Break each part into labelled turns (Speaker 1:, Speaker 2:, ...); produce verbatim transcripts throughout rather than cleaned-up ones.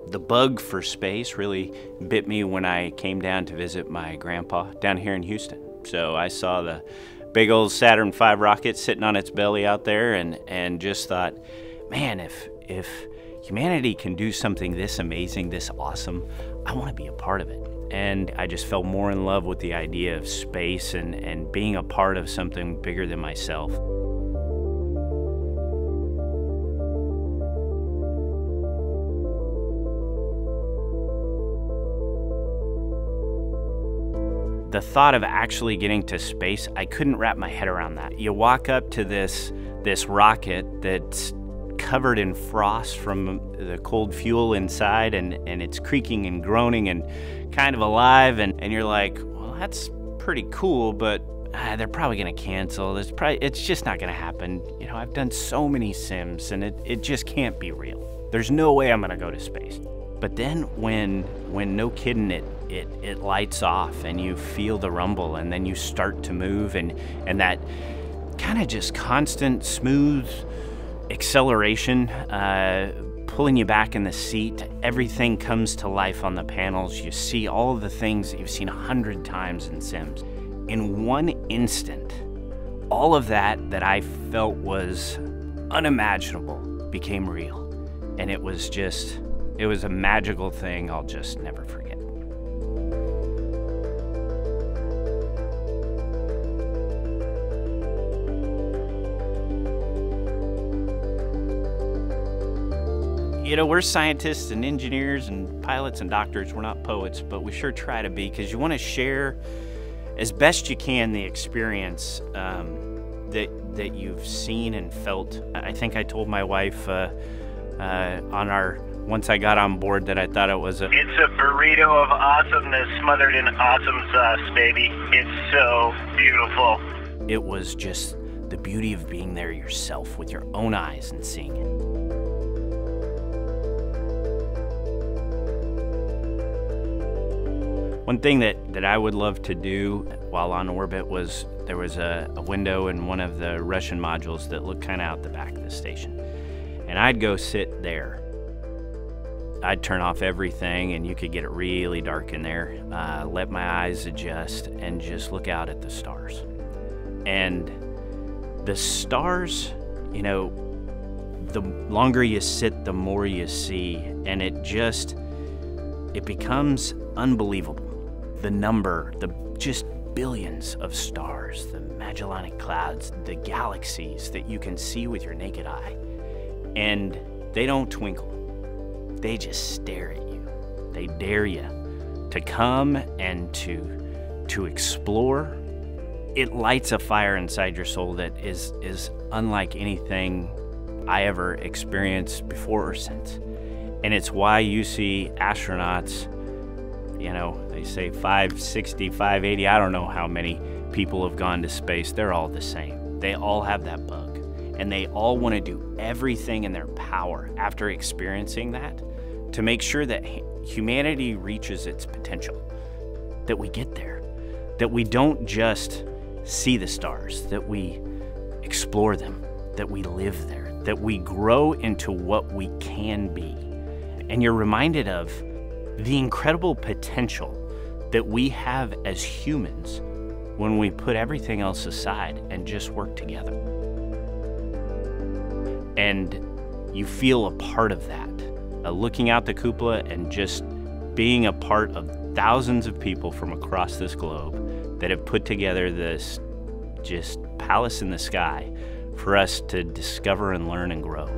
Speaker 1: The bug for space really bit me when I came down to visit my grandpa down here in Houston. So I saw the big old Saturn five rocket sitting on its belly out there, and, and just thought, man, if, if humanity can do something this amazing, this awesome, I want to be a part of it. And I just fell more in love with the idea of space and, and being a part of something bigger than myself. The thought of actually getting to space, I couldn't wrap my head around that. You walk up to this, this rocket that's covered in frost from the cold fuel inside, and, and it's creaking and groaning and kind of alive, and, and you're like, well, that's pretty cool, but ah, they're probably gonna cancel. It's, probably, it's just not gonna happen. You know, I've done so many sims, and it, it just can't be real. There's no way I'm gonna go to space. But then when, when no kidding, it, it, it lights off and you feel the rumble, and then you start to move, and, and that kind of just constant, smooth acceleration, uh, pulling you back in the seat. Everything comes to life on the panels. You see all of the things that you've seen a hundred times in Sims. In one instant, all of that that I felt was unimaginable became real. And it was just, it was a magical thing I'll just never forget. You know, we're scientists and engineers and pilots and doctors. We're not poets, but we sure try to be, because you want to share as best you can the experience um, that, that you've seen and felt. I think I told my wife uh, uh, on our, once I got on board, that I thought it was a...
Speaker 2: It's a burrito of awesomeness smothered in awesome sauce, baby. It's so beautiful.
Speaker 1: It was just the beauty of being there yourself with your own eyes and seeing it. One thing that, that I would love to do while on orbit was, there was a, a window in one of the Russian modules that looked kind of out the back of the station. And I'd go sit there. I'd turn off everything, and you could get it really dark in there, uh, let my eyes adjust, and just look out at the stars. And the stars, you know, the longer you sit, the more you see, and it just, it becomes unbelievable. The number, the just billions of stars, the Magellanic Clouds, the galaxies that you can see with your naked eye. And they don't twinkle. They just stare at you. They dare you to come and to, to explore. It lights a fire inside your soul that is, is unlike anything I ever experienced before or since. And it's why you see astronauts, you know, they say five sixty, five eighty, I don't know how many people have gone to space. They're all the same. They all have that bug. And they all want to do everything in their power after experiencing that to make sure that humanity reaches its potential, that we get there, that we don't just see the stars, that we explore them, that we live there, that we grow into what we can be. And you're reminded of the incredible potential that we have as humans when we put everything else aside and just work together. And you feel a part of that, uh, looking out the cupola and just being a part of thousands of people from across this globe that have put together this just palace in the sky for us to discover and learn and grow.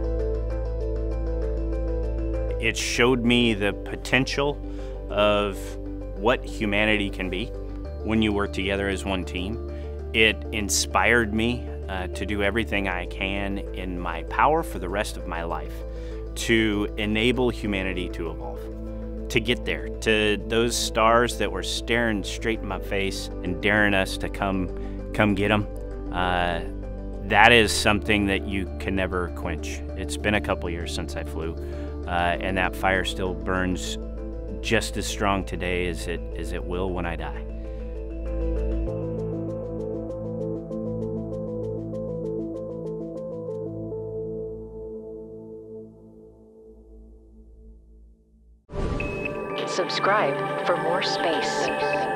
Speaker 1: It showed me the potential of what humanity can be when you work together as one team. It inspired me uh, to do everything I can in my power for the rest of my life to enable humanity to evolve, to get there, to those stars that were staring straight in my face and daring us to come, come get them. Uh, that is something that you can never quench. It's been a couple years since I flew. Uh, and that fire still burns just as strong today as it, as it will when I die.
Speaker 3: Subscribe for more space.